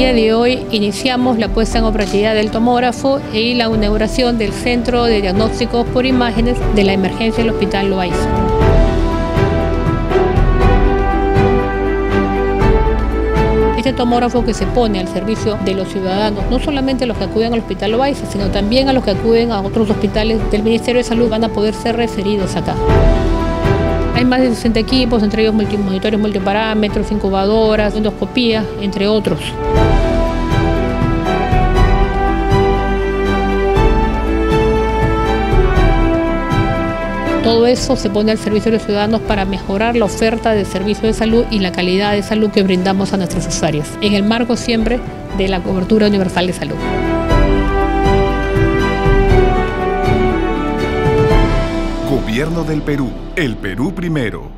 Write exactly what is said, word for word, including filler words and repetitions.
día de hoy iniciamos la puesta en operatividad del tomógrafo y la inauguración del Centro de Diagnósticos por Imágenes de la Emergencia del Hospital Loaiza. Este tomógrafo que se pone al servicio de los ciudadanos, no solamente los que acuden al Hospital Loaiza, sino también a los que acuden a otros hospitales del Ministerio de Salud, van a poder ser referidos acá. Hay más de sesenta equipos, entre ellos multimonitores multiparámetros, incubadoras, endoscopías, entre otros. Todo eso se pone al servicio de los ciudadanos para mejorar la oferta de servicios de salud y la calidad de salud que brindamos a nuestros usuarios, en el marco siempre de la cobertura universal de salud. Gobierno del Perú. El Perú primero.